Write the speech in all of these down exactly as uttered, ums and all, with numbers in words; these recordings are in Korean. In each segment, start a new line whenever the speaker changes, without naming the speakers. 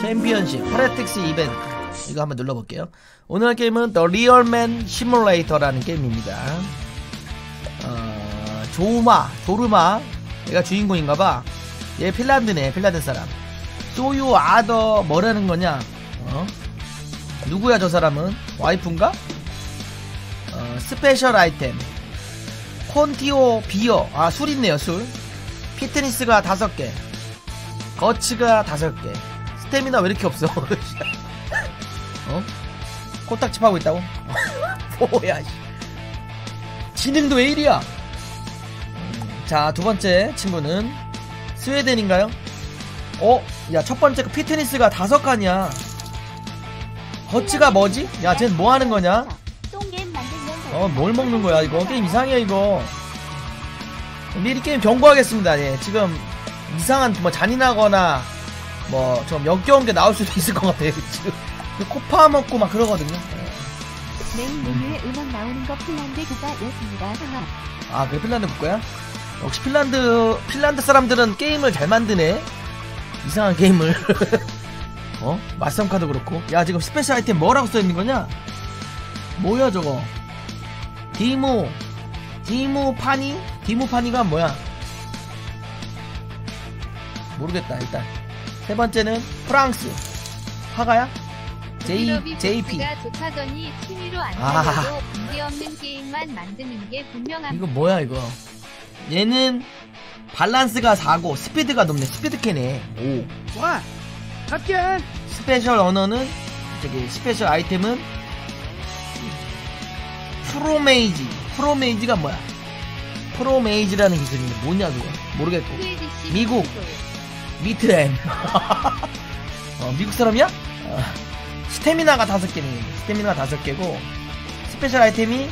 챔피언십 프레틱스 이벤트 이거 한번 눌러볼게요. 오늘 게임은 The Real Man Simulator라는 게임입니다. 어, 조마, 조르마 얘가 주인공인가봐. 얘 핀란드네, 핀란드 사람. 소유 아더 뭐라는 거냐? 어? 누구야 저 사람은? 와이프인가? 어, 스페셜 아이템 콘티오 비어, 아 술 있네요. 술. 피트니스가 다섯 개, 거치가 다섯 개. 스태미나 왜 이렇게 없어? 어? 코딱지 파고 있다고? 뭐야? 지능도 왜 이리야? 음, 자, 두 번째 친구는 스웨덴인가요? 어? 야, 첫 번째 그 피트니스가 다섯 칸이야. 거치가 뭐지? 야, 쟤는 뭐 하는 거냐? 어, 뭘 먹는 거야, 이거? 게임 이상해, 이거. 미리 게임 경고하겠습니다. 예, 지금 이상한, 뭐, 잔인하거나, 뭐, 좀 역겨운 게 나올 수도 있을 것 같아요, 지금. 코 파먹고 막 그러거든요.
메인 메뉴에 음악 나오는 거 핀란드 국가였습니다. 상하.
아, 그래, 핀란드 국가야? 역시 핀란드, 핀란드 사람들은 게임을 잘 만드네? 이상한 게임을. 어? 맞썸카도 그렇고. 야, 지금 스페셜 아이템 뭐라고 써있는 거냐? 뭐야, 저거? 디무, 디무 파니? 디무 파니가 뭐야? 모르겠다, 일단. 세 번째는 프랑스. 화가야? J, 제이피.
좋다더니 취미로 안
아.
사려도 관계없는 게임만 만드는 게 분명합니다.
이거 뭐야, 이거? 얘는 밸런스가 사고 스피드가 높네. 스피드캐네. 오.
와! 합격!
스페셜 언어는 저기 스페셜 아이템은 프로메이지. 프로메이지가 뭐야? 프로메이지라는 기술인데 뭐냐 그거? 모르겠고. 미국 미트엠. 어, 미국 사람이야? 어, 스태미나가 다섯 개네. 스태미나가 다섯 개고 스페셜 아이템이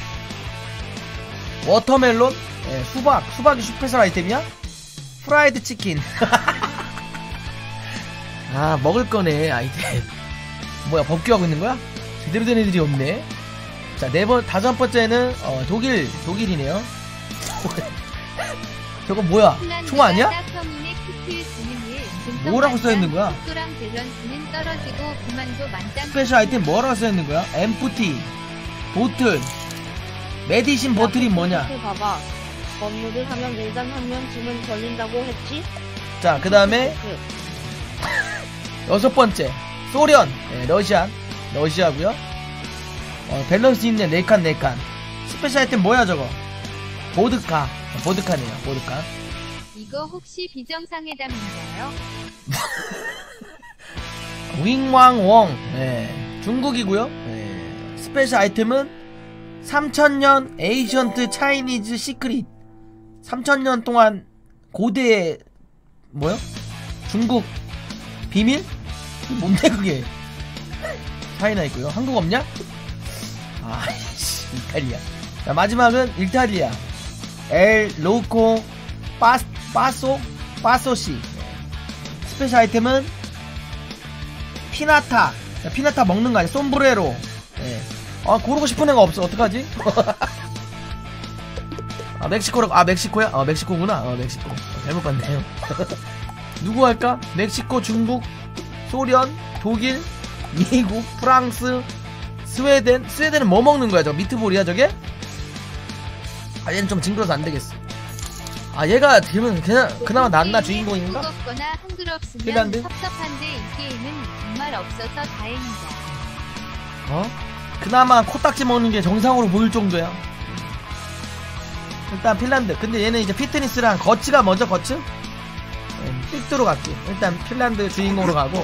워터멜론. 예, 수박. 수박이 스페셜 아이템이야? 프라이드 치킨. 아, 먹을 거네, 아이템. 뭐야, 법규하고 있는 거야? 제대로 된 애들이 없네. 자, 네 번, 다섯 번째는, 어, 독일, 독일이네요. 저거 뭐야? 총 아니야? 뭐라고 써있는 거야? 스페셜 아이템 뭐라고 써있는 거야? 엠프티, 보틀, 메디신 보틀이 뭐냐?
봐봐. 업무를 하면 일단 한 명 지문 걸린다고 했지?
자, 그 다음에, 여섯 번째, 소련, 네, 러시아, 러시아고요. 어, 밸런스 있네, 네 칸, 네 칸. 스페셜 아이템 뭐야, 저거? 보드카, 보드카네요, 보드카.
이거 혹시 비정상회담인가요?
윙왕웡, 네, 중국이고요. 네, 스페셜 아이템은 삼천 년 에이션트 차이니즈 시크릿. 삼천 년 동안 고대 뭐요? 중국 비밀? 뭔데 그게? 차이나 있고요. 한국 없냐? 아이씨, 이탈리아. 자, 마지막은 이탈리아. 엘 로코 빠 빠소 빠소시. 스페셜 아이템은 피나타. 자, 피나타 먹는 거 아니야? 솜브레로. 네. 아, 고르고 싶은 애가 없어. 어떡하지? 아, 멕시코라고. 아, 멕시코야? 어, 멕시코구나. 어, 멕시코. 어, 잘못 봤네요. 누구 할까? 멕시코, 중국, 소련, 독일, 미국, 프랑스, 스웨덴. 스웨덴은 뭐 먹는 거야? 저거 미트볼이야, 저게? 아, 얘는 좀 징그러서 안 되겠어. 아, 얘가 지금 그냥 그나마 낫나 주인공인가?
한국어거나 한글없으면
핀란드?
섭섭한데 이 게임은 정말 없어서 다행이다.
어? 그나마 코딱지 먹는 게 정상으로 보일 정도야. 일단 핀란드. 근데 얘는 이제 피트니스랑 거치가 먼저 거치? 네, 픽도로 갈게. 일단 핀란드 주인공으로 가고.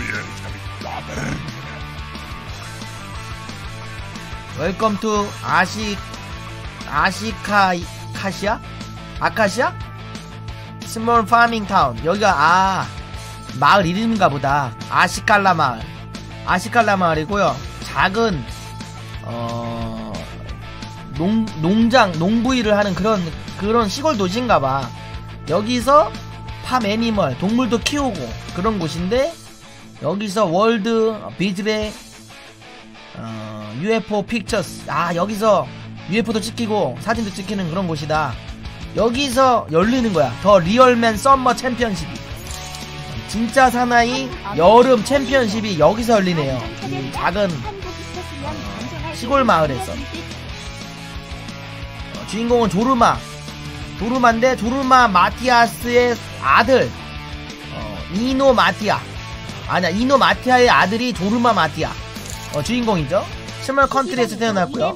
웰컴 투 아시 아시카 카시아? 아카시아? 스몰 파밍 타운. 여기가 아 마을 이름인가 보다. 아시칼라 마을. 아시칼라 마을이고요. 작은 어 농, 농장, 농부일을 하는 그런, 그런 시골 도시인가봐. 여기서 팜 애니멀, 동물도 키우고 그런 곳인데, 여기서 월드 비즈레, 어, 유에프오 픽처스. 아, 여기서 유에프오도 찍히고 사진도 찍히는 그런 곳이다. 여기서 열리는 거야. 더 리얼맨 썸머 챔피언십이. 진짜 사나이 여름 챔피언십이 여기서 열리네요. 이 작은 시골 마을에서. 어, 주인공은 조르마. 조르마인데 조르마 마티아스의 아들 어, 이노 마티아. 아니야, 이노 마티아의 아들이 조르마 마티아. 어, 주인공이죠. 스몰 컨트리에서 태어났고요.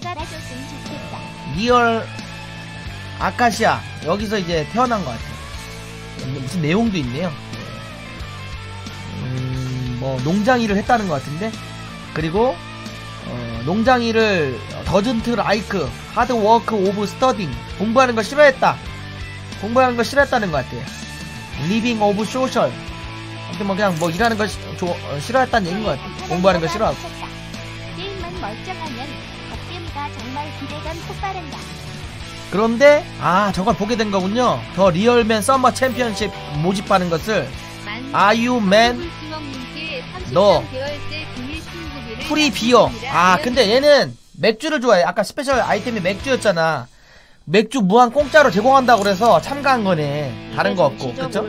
리얼 아카시아 여기서 이제 태어난 것 같아요. 무슨 내용도 있네요. 음, 뭐 농장 일을 했다는 것 같은데. 그리고 어, 농장 일을 더즌트 라이크 하드 워크 오브 스터딩 공부하는 거 싫어했다. 공부하는 거 싫어했다는 것 같아요. 리빙 오브 소셜. 아무튼 뭐 그냥 뭐 일하는 거 시, 조, 어, 싫어했다는 얘기인 것 같아요. 공부하는 거 싫어하고.
게임만 멀쩡하면 갓게임가 정말 기대감 폭발한다.
그런데 아 저걸 보게 된 거군요. 더 리얼맨 썸머 챔피언십 모집하는 것을. 아유맨 너 프리 비어. 아 근데 얘는 맥주를 좋아해. 아까 스페셜 아이템이 맥주였잖아. 맥주 무한 공짜로 제공한다고 그래서 참가한 거네. 다른 거 없고. 그쵸?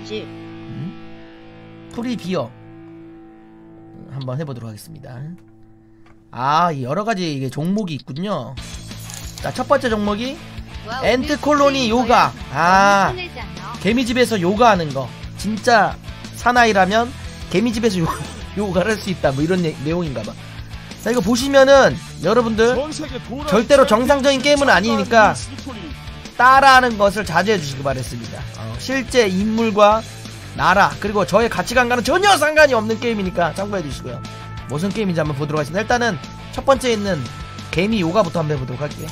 음? 프리 비어 한번 해보도록 하겠습니다. 아 여러가지 이게 종목이 있군요. 자 첫번째 종목이 엔트 콜로니 요가. 아 개미집에서 요가하는 거. 진짜 사나이라면 개미집에서 요, 요가를 할 수 있다 뭐 이런 내, 내용인가봐. 자 이거 보시면은 여러분들 절대로 정상적인 게임은 아니니까 따라하는 것을 자제해 주시기 바랬습니다. 어, 실제 인물과 나라 그리고 저의 가치관과는 전혀 상관이 없는 게임이니까 참고해 주시고요. 무슨 게임인지 한번 보도록 하겠습니다. 일단은 첫 번째 있는 개미 요가부터 한번 해보도록 할게요.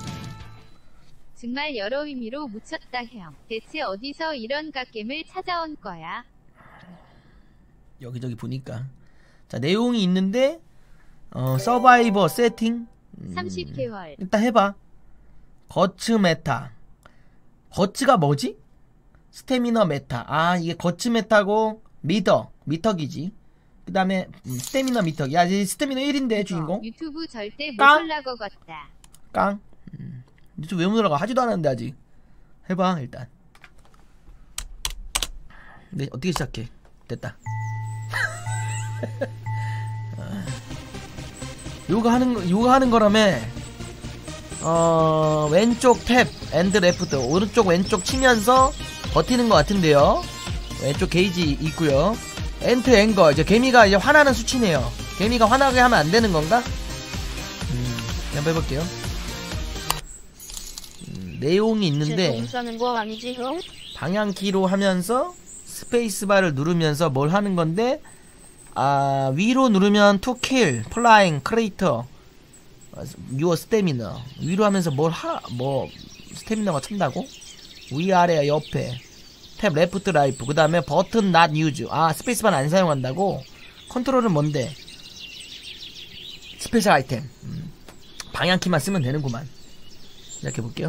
정말 여러 의미로 묻혔다 형. 대체 어디서 이런 갓겜을 찾아온 거야?
여기저기 보니까. 자 내용이 있는데 어 서바이버 세팅 음,
삼십 개월
일단 해봐. 거츠 메타. 거츠가 뭐지? 스태미너 메타. 아 이게 거츠 메타고 미터 미터기지. 그 다음에 음, 스태미너 미터기. 야 이 스태미너 일인데 주인공.
어, 유튜브 절대 못
깡?
올라가 같다.
깡. 음. 유튜브 왜 못 올라가? 하지도 않았는데 아직. 해봐 일단. 네 어떻게 시작해? 됐다. 요가 하는 거, 요가 하는 거라며. 어 왼쪽 탭 앤드 레프트 오른쪽 왼쪽 치면서 버티는 것 같은데요. 왼쪽 게이지 있고요. 엔트 앵거 이제 개미가 이제 화나는 수치네요. 개미가 화나게 하면 안 되는 건가? 음, 한번 해볼게요. 음, 내용이 있는데
싸는 거 아니지 형?
방향키로 하면서 스페이스바를 누르면서 뭘 하는 건데. 아 위로 누르면 to kill, flying, creator, your stamina. 위로 하면서 뭘 하, 뭐 스태미너가 찬다고? 위아래 옆에 탭 레프트 라이프. 그 다음에 버튼 not use. 아 스페이스바는 안 사용한다고? 컨트롤은 뭔데? 스페셜 아이템. 음. 방향키만 쓰면 되는구만. 시작해볼게요.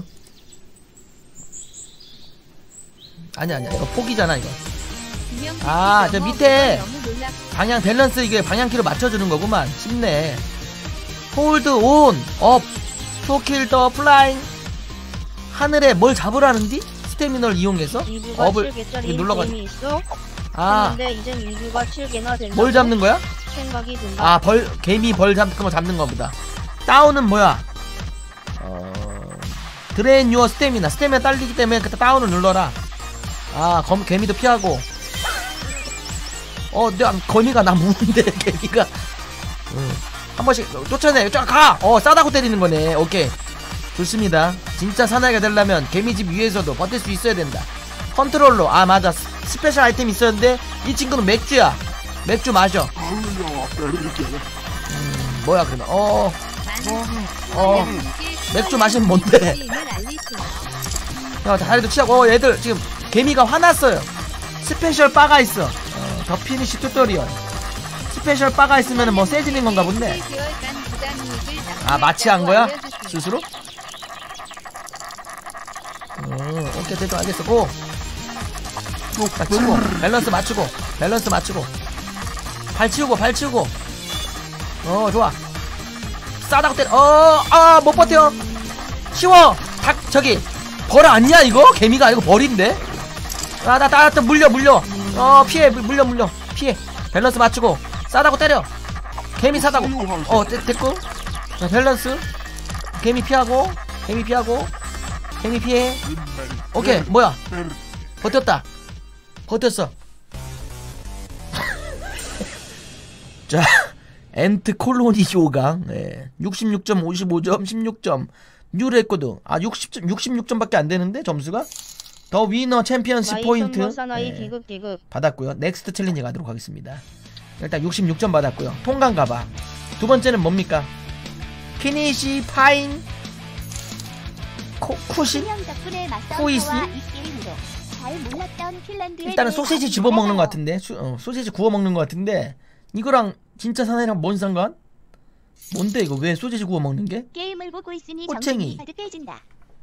아니야 아니야 이거 포기잖아 이거. 아 저 밑에 방향 밸런스 이게 방향키로 맞춰주는 거구만. 쉽네. 홀드 온 업 to kill the flying. 하늘에 뭘 잡으라는디? 스태미너를 이용해서 업을 이렇게 눌러가지고. 아
근데 이젠 인구가 칠 개나 된다고
뭘 잡는 거야?
생각이 든다.
아 벌 개미 벌 잡는 거 잡는 거보다. 다운은 뭐야? 어 드레인 유어 스태미나. 스태미나 딸리기 때문에 그때 다운을 눌러라. 아 검 개미도 피하고. 어, 내가 거미가 나 무는데 개미가. 응. 한 번씩 쫓아내. 쫙 가. 어, 싸다고 때리는 거네. 오케이. 좋습니다. 진짜 사나이가 되려면 개미집 위에서도 버틸 수 있어야 된다. 컨트롤러. 아 맞아. 스, 스페셜 아이템 있었는데 이 친구는 맥주야. 맥주 마셔. 음, 뭐야 그러면. 어. 어. 맥주 마시면 뭔데? 야, 다리도 치하고. 어, 얘들 지금 개미가 화났어요. 스페셜 바가 있어. 더 피니시 튜토리얼. 스페셜 바가 있으면 뭐 세지는 건가 본데. 아 마취한 거야? 스스로? 음, 오케이 됐어 알겠어. 고! 딱 치고 밸런스 맞추고 밸런스 맞추고 발 치우고 발 치우고. 어 좋아. 싸다고 때려. 어아 못 버텨. 치워. 닭 저기 벌 아니야 이거? 개미가 아니고 벌인데. 아나 나 나 물려 물려. 어 피해 물려 물려 피해 밸런스 맞추고 싸다고 때려 개미 사다고 어 데, 됐고 자 밸런스 개미 피하고 개미 피하고 개미 피해 오케이 뭐야 버텼다 버텼어 자 엔트 콜로니 조강 예. 육십육 점 오십오 점 십육 점 뉴 레코드 아 육십 점 육십육 점밖에 안 되는데 점수가 더 위너 챔피언십 포인트
사나이
예.
기급 기급.
받았고요. 넥스트 챌린지 가도록 하겠습니다. 일단 육십육 점 받았고요. 통과인가봐. 두 번째는 뭡니까? 피니시 파인 코, 쿠시?
수명 덕분에 맞선
코이시?
저와 이 게임으로 잘 몰랐던 핀란드에
일단은
대해
소세지
알게
집어먹는 것
되잖아요.
같은데 수, 어, 소세지 구워먹는 것 같은데 이거랑 진짜 사나이랑 뭔 상관? 뭔데 이거 왜 소세지 구워먹는 게?
게임을 보고 있으니
꼬챙이.
정신이 가득해진다.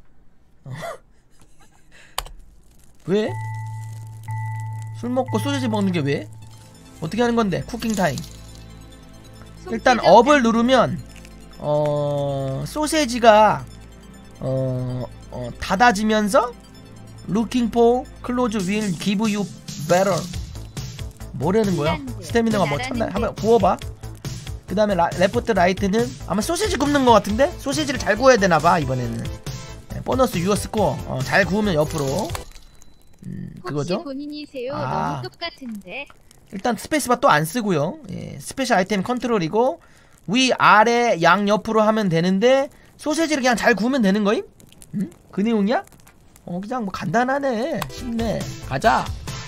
왜? 술 먹고 소세지 먹는 게 왜? 어떻게 하는 건데? 쿠킹 타임. 일단 업을 누르면 어 소세지가 어, 어 닫아지면서 Looking for close will give you better. 뭐라는 거야? 스태미너가 뭐 찼나? 한번 구워봐. 그 다음에 레프트 라이트는 아마 소세지 굽는 거 같은데? 소세지를 잘 구워야 되나봐 이번에는. 네, 보너스 유어 스코어 어, 잘 구우면 옆으로 음, 그거죠?
혹시 본인이세요?
아.
너무 똑같은데.
일단 스페이스바 또 안 쓰고요. 예, 스페셜 아이템 컨트롤이고 위 아래 양 옆으로 하면 되는데 소세지를 그냥 잘 구우면 되는 거임? 음? 그 내용이야? 어 그냥 뭐 간단하네. 쉽네. 가자.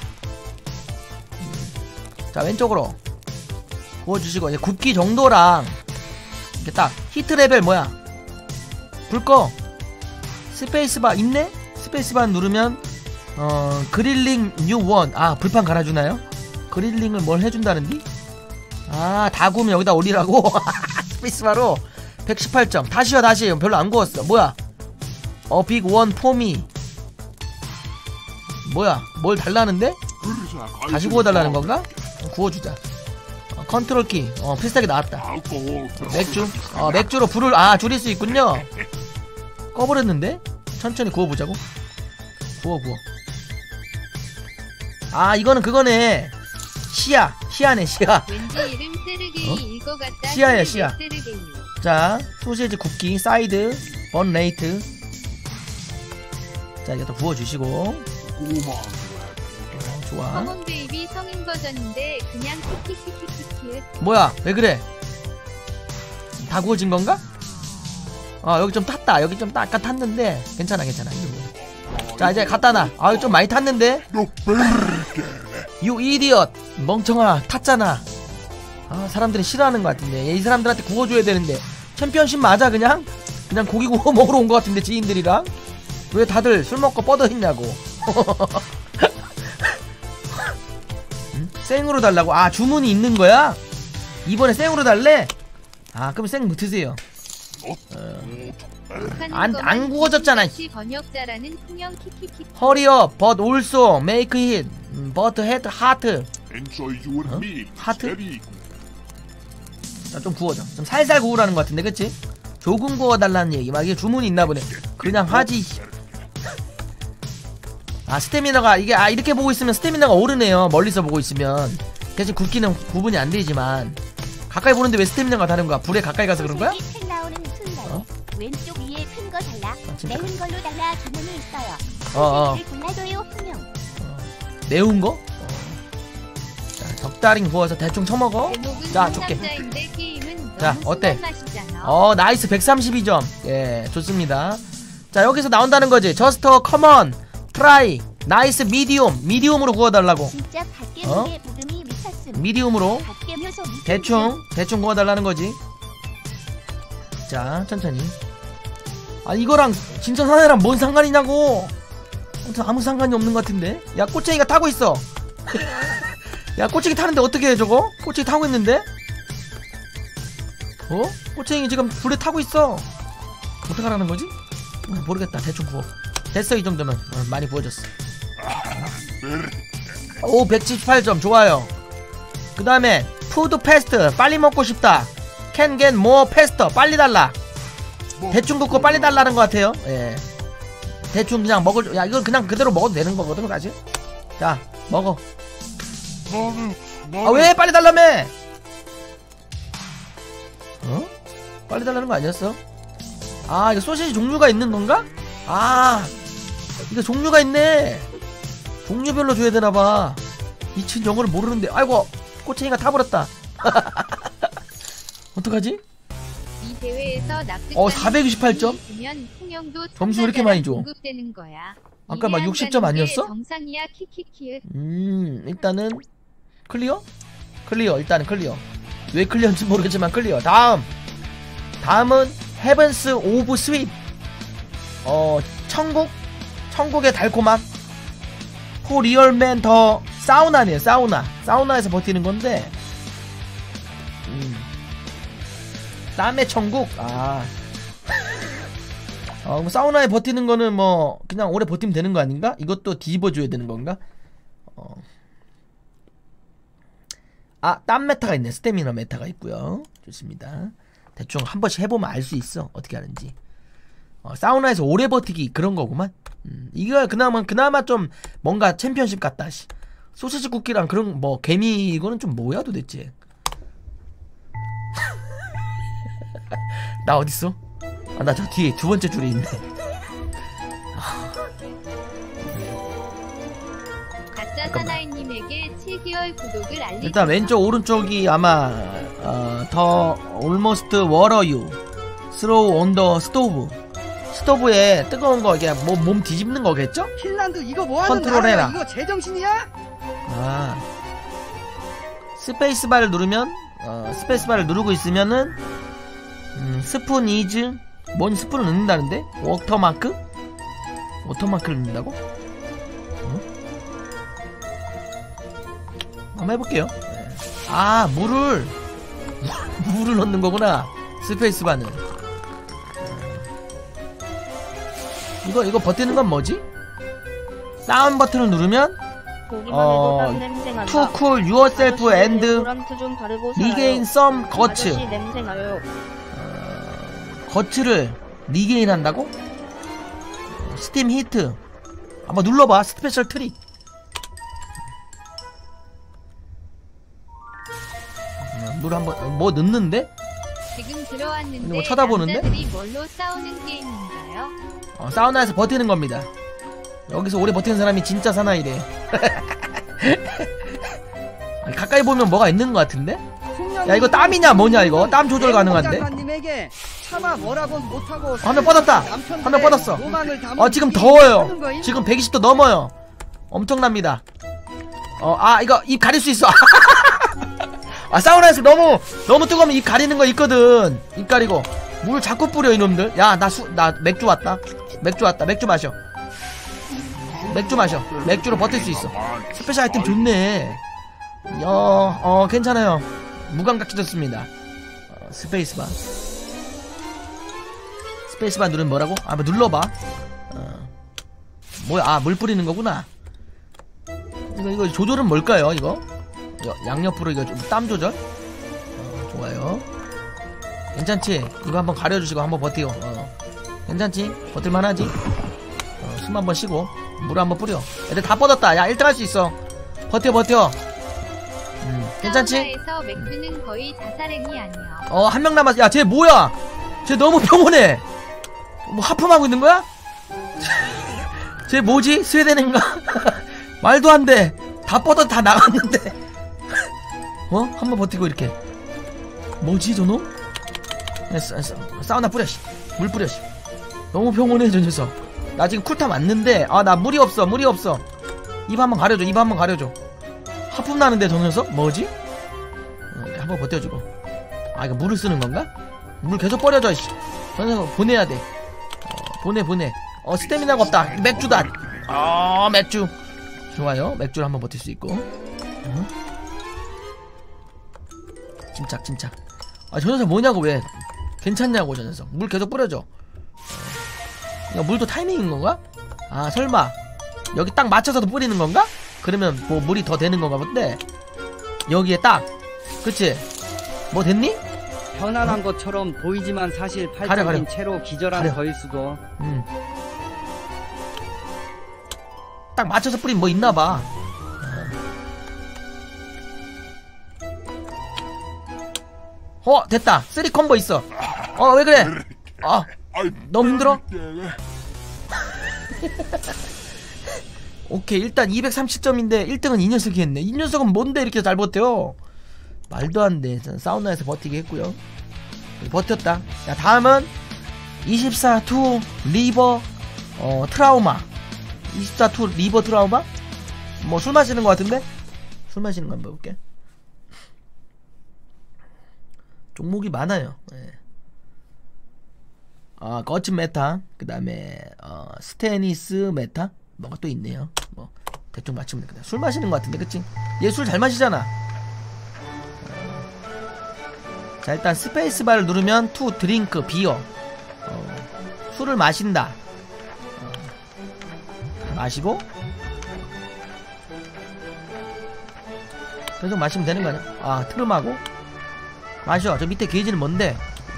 음. 자 왼쪽으로 구워주시고 이제 굽기 정도랑 이렇게 딱 히트 레벨 뭐야? 불 꺼. 스페이스바 있네? 스페이스바 누르면 어 그릴링 뉴 원. 아 불판 갈아주나요? 그릴링을 뭘 해준다는디? 아 다 구우면 여기다 올리라고? 스페이스바로 백십팔 점 다시요 다시 별로 안 구웠어. 뭐야 어 빅 원 포미 뭐야 뭘 달라는데? 다시 구워달라는 건가? 구워주자. 어, 컨트롤 키 어 비슷하게 나왔다. 맥주 어 맥주로 불을 아 줄일 수 있군요. 꺼버렸는데? 천천히 구워보자고. 구워 구워. 아 이거는 그거네. 시야 시야네 시야.
왠지 이름 세르게이일 것 같다.
시야야, 시야.
세르게이.
자 소시지 굽기 사이드 번 레이트. 자 이거 또 구워주시고. 어, 좋아.
커먼 베이비 성인 버전인데 그냥 키키키키키키.
뭐야 왜 그래? 다 구워진 건가? 아 여기 좀 탔다. 여기 좀 약간 탔는데 괜찮아 괜찮아. 자 이제 갖다 놔. 아 좀 많이 탔는데. You idiot 멍청아 탔잖아. 아 사람들이 싫어하는 것 같은데 이 사람들한테 구워줘야 되는데 챔피언십 맞아 그냥? 그냥 고기 구워 먹으러 온 것 같은데 지인들이랑? 왜 다들 술 먹고 뻗어있냐고. 응? 생으로 달라고? 아 주문이 있는 거야? 이번에 생으로 달래? 아 그럼 생 드세요. 어. 안, 안 구워졌잖아.
번역자라는 풍경 키키키.
Hurry but also make it but head hot.
Enjoy your
어?
meal.
하트?
Very
자, 좀 구워줘. 좀 살살 구우라는 것 같은데, 그치? 조금 구워달라는 얘기. 막 이게 주문이 있나 보네. 그냥 하지. 아, 스태미너가, 이게, 아, 이렇게 보고 있으면 스태미너가 오르네요. 멀리서 보고 있으면. 대신 굵기는 구분이 안 되지만. 가까이 보는데 왜 스태미너가 다른 거야? 불에 가까이 가서 그런 거야?
소세지 팩 나오는 순간
어?
왼쪽 위에 큰 거 달라
아, 진짜
매운 걸로 달라 주문이 있어요.
어, 어.
소세지를 골라줘요 분명.
매운 거? 어. 자, 적당히 구워서 대충 쳐먹어.
제목은
자, 줄게.
상남자인데 게임은
자,
너무
어때?
순한 맛이잖아.
어 나이스 백삼십이 점. 예 좋습니다. 자 여기서 나온다는 거지. 저스터 커먼 트라이 나이스 미디움 미디움으로 구워달라고.
진짜 밖에
어?
물의 부금이 미쳤음.
미디움으로
밖에 묘소 미쳤음.
대충 대충 구워달라는 거지. 자 천천히. 아 이거랑 진짜 사나이랑 뭔 상관이냐고. 아무튼 아무 상관이 없는 것 같은데. 야 꼬챙이가 타고 있어. 야 꼬챙이 타는데 어떻게 해 저거? 꼬챙이 타고 있는데? 어? 꼬챙이 지금 불에 타고 있어. 어떡하라는 거지? 어, 모르겠다. 대충 구워. 됐어 이 정도면. 어, 많이 구워졌어. 오 백칠십팔 점 좋아요. 그 다음에 푸드 패스트 빨리 먹고 싶다. Can get more faster 빨리 달라. 대충 굽고 빨리 달라는 것 같아요. 예. 대충 그냥 먹을. 야 이건 그냥 그대로 먹어도 되는 거거든 사실. 자 먹어. 아 왜 빨리 달라며? 어? 빨리 달라는 거 아니었어? 아 이거 소시지 종류가 있는 건가? 아 이거 종류가 있네. 종류별로 줘야 되나봐. 미친 영어를 모르는데. 아이고 꼬챙이가 타버렸다. 어떡하지?
이 대회에서 납득.
어 사백이십팔 점? 점수 왜 이렇게 많이 줘?
공급되는 거야.
아까 막 육십 점 아니었어?
정상이야 키키키.
음 일단은 클리어? 클리어 일단은 클리어. 왜 클리어인지 모르겠지만 클리어. 다음 다음은 헤븐스 오브 스윗. 어 천국? 천국의 달콤함. 포 리얼맨 더 사우나네요. 사우나 사우나에서 버티는 건데 음. 땀의 천국. 아 어, 뭐 사우나에 버티는 거는 뭐 그냥 오래 버티면 되는 거 아닌가? 이것도 뒤집어줘야 되는 건가? 어. 아, 땀 메타가 있네. 스태미너 메타가 있고요. 좋습니다. 대충 한 번씩 해보면 알 수 있어. 어떻게 하는지. 어, 사우나에서 오래 버티기 그런 거구만. 음, 이거 그나마 그나마 좀 뭔가 챔피언십 같다. 씨. 소시지 쿠키랑 그런 뭐 개미 이거는 좀 뭐야 도대체. 나 어딨어? 아, 나 저 뒤에 두 번째 줄에 있네.
가짜 사나이님에게 칠 개월 구독을 알리고.
일단 왼쪽 오른쪽이 아마 어, 더 almost water you throw on the stove. 스토브에 뜨거운 거 이게 몸, 몸 뒤집는 거겠죠?
핀란드 이거 뭐하는
컨트롤해라.
나라야? 이거 제정신이야?
아 스페이스바를 누르면 어, 스페이스바를 누르고 있으면은 음, 스푼 이즈 뭔 스푼을 넣는다는데? 워터마크? 워터마크를 넣는다고? 응? 한번 해볼게요. 네. 아 물을 물을 넣는 거구나. 스페이스바는. 이거 이거 버티는 건 뭐지? 다운 버튼을 누르면 어, to cool yourself and regain some 거츠.
냄새나요.
거츠를 리게인 한다고? 스팀 히트. 한번 눌러봐. 스페셜 트릭. 물 한번 뭐 넣는데?
지금 들어왔는데
뭐 쳐다보는데?
남자들이 뭘로 싸우는 게임인가요?
어, 사우나에서 버티는 겁니다. 여기서 오래 버티는 사람이 진짜 사나이래. 아니, 가까이 보면 뭐가 있는 것 같은데? 야 이거 땀이냐 뭐냐 이거? 땀 조절 가능한데?
장관님에게 차마 뭐라고 못하고
화면 뻗었다. 화면 뻗었어. 어 지금 더워요. 지금 백이십 도 넘어요. 엄청납니다. 어 아 이거 입 가릴 수 있어. 아 사우나에서 너무 너무 뜨거우면 입 가리는 거 있거든. 입 가리고 물 자꾸 뿌려 이놈들. 야 나 수 나 맥주 왔다. 맥주 왔다. 맥주 마셔. 맥주 마셔. 맥주로 버틸 수 있어. 스페셜 아이템 좋네. 어, 어 괜찮아요. 무감각해졌습니다. 어, 스페이스바. 스페이스바 누르면 뭐라고? 아, 뭐 눌러봐. 어. 뭐야? 아, 물 뿌리는 거구나. 이거 이거 조절은 뭘까요? 이거 여, 양옆으로 이거 좀 땀 조절. 어, 좋아요. 괜찮지? 이거 한번 가려주시고 한번 버티고. 어. 괜찮지? 버틸만하지? 어, 숨 한번 쉬고 물 한번 뿌려. 애들 다 뻗었다. 야 일 등 할 수 있어. 버텨 버텨. 음, 괜찮지?
사우나에서 맥주는 거의 자살행위 아니야.
어 한 명 남았어. 야 쟤 뭐야? 쟤 너무 평온해. 뭐 하품하고 있는 거야? 쟤 뭐지? 스웨덴인가? 말도 안 돼. 다 뻗어 다 나갔는데. 어? 한번 버티고 이렇게. 뭐지 저놈? 사, 사, 사우나 뿌려 씨. 물 뿌려 씨. 너무 평온해 저 녀석. 나 지금 쿨타 맞는데 아 나 물이 없어 물이 없어. 입 한번 가려줘 입 한번 가려줘. 하품 나는데 저 녀석? 뭐지? 어, 한번 버텨주고. 아 이거 물을 쓰는 건가? 물 계속 버려줘 씨. 저 녀석 보내야 돼. 어, 보내 보내. 어 스태미나가 없다. 맥주다. 아 맥주. 좋아요. 맥주를 한번 버틸 수 있고. 어? 침착 침착. 아 저 녀석 뭐냐고 왜? 괜찮냐고 저 녀석. 물 계속 뿌려줘. 어. 야, 물도 타이밍인 건가? 아 설마 여기 딱 맞춰서도 뿌리는 건가? 그러면 뭐 물이 더 되는 건가 본데. 여기에 딱 그치? 뭐 됐니?
편안한 어? 것처럼 보이지만 사실
가려,
팔짱인
가려.
채로 기절한
가려.
거일 수도.
음. 딱 맞춰서 뿌리면 뭐 있나봐. 어 됐다. 쓰리 콤보 있어. 어 왜 그래? 아 너무 힘들어? 오케이 일단 이백삼십 점인데 일 등은 이 녀석이 했네. 이 녀석은 뭔데 이렇게 잘 버텨? 말도 안돼. 사우나에서 버티게 했고요. 버텼다. 야 다음은 이십사 투 리버 어 트라우마. 이십사 투 리버 트라우마? 뭐 술 마시는 거 같은데? 술 마시는 거 한번 볼게. 종목이 많아요. 네. 아 거친 메타, 그 다음에 어, 스테니스 메타 뭐가 또 있네요. 뭐 대충 맞추면 되겠다. 술 마시는 거 같은데 그치? 얘 술 잘 마시잖아. 어. 자 일단 스페이스바를 누르면 투 드링크 비어 어, 술을 마신다. 어. 마시고 계속 마시면 되는 거 아니야? 아 트름하고 마셔. 저 밑에 게이지는 뭔데?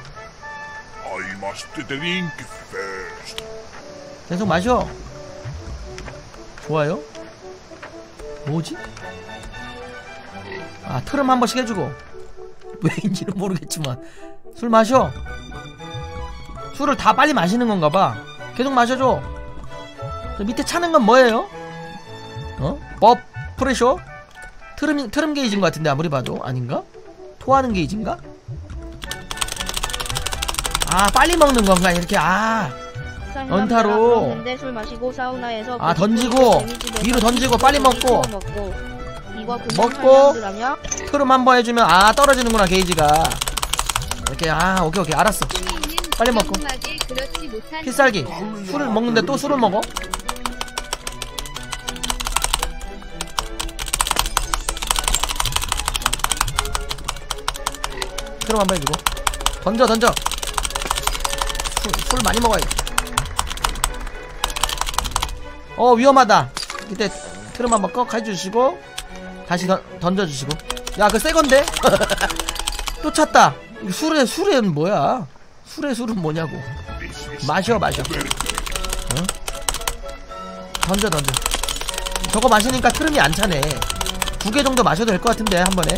계속 마셔. 좋아요. 뭐지? 아 트름 한 번씩 해주고 왜인지는 모르겠지만 술 마셔. 술을 다 빨리 마시는 건가봐. 계속 마셔줘. 저 밑에 차는 건 뭐예요? 어? 법 프레셔? 트름, 트름 게이지인 것 같은데 아무리 봐도 아닌가? 토하는 게이지인가? 아 빨리 먹는 건가 이렇게. 아 연타로
술 마시고 사우나에서
아 던지고 위로 던지고 빨리 먹고
먹고 이거
먹고 트름 한번 해주면 아 떨어지는구나 게이지가 이렇게. 아 오케이 오케이 알았어. 빨리 먹고 필살기. 술을 먹는데 또 술을 먹어? 트름 한번 해주고 던져 던져. 술, 술 많이 먹어야지. 어 위험하다. 이때 트름 한번 꺽 해주시고 다시 던, 던져주시고. 야 그 새건데? 또 찼다. 술에 술은 뭐야? 술에 술은 뭐냐고. 마셔 마셔. 어? 던져 던져. 저거 마시니까 트름이 안 차네. 두 개 정도 마셔도 될 것 같은데 한 번에.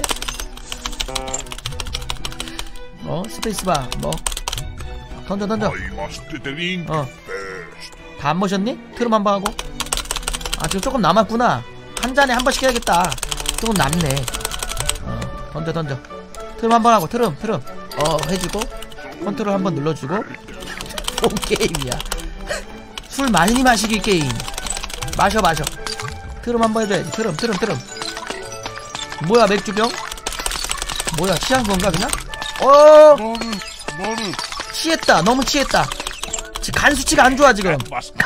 어 스페이스바 뭐 던져 던져. 어 다 안 마셨니? 트름 한번 하고. 아 지금 조금 남았구나. 한 잔에 한 번씩 해야겠다. 조금 남네. 어 던져 던져. 트름 한번 하고 트름 트름 어 해주고 컨트롤 한번 눌러주고. 오 게임이야. 술 많이 마시기 게임. 마셔 마셔. 트름 한번 해줘야지. 트름 트름 트름. 뭐야 맥주병? 뭐야 취한 건가 그냥? 어 취했다. 너무 취했다. 지금 간 수치가 안 좋아 지금.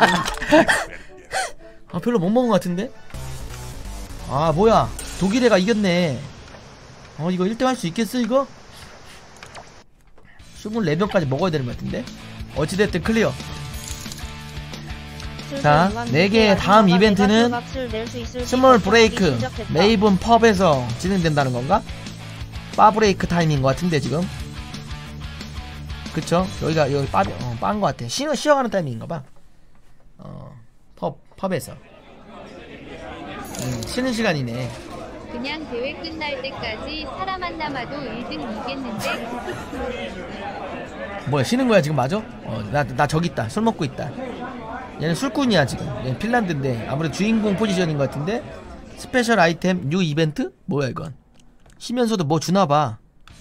아 별로 못 먹은 것 같은데? 아 뭐야 독일애가 이겼네. 어 이거 일 등 할 수 있겠어 이거? 이십사 병까지 먹어야 되는 것 같은데? 어찌됐든 클리어. 자 네 개 다음 이벤트는 스몰 브레이크 메이븐 펍에서 진행된다는 건가? 바 브레이크 타임인 것 같은데 지금. 그쵸? 여기가 여기 바, 어, 바인 것 같아. 쉬어, 쉬어가는 타이밍인가봐. 어, 펍, 펍에서. 음, 쉬는 시간이네.
그냥 대회 끝날 때까지 사람 안 남아도 일 등 이겠는데.
뭐야 쉬는 거야 지금 맞아? 어, 나, 나 저기 있다. 술 먹고 있다. 얘는 술꾼이야 지금. 얘는 핀란드인데 아무래도 주인공 포지션인 것 같은데. 스페셜 아이템 뉴 이벤트? 뭐야 이건? 쉬면서도 뭐 주나봐.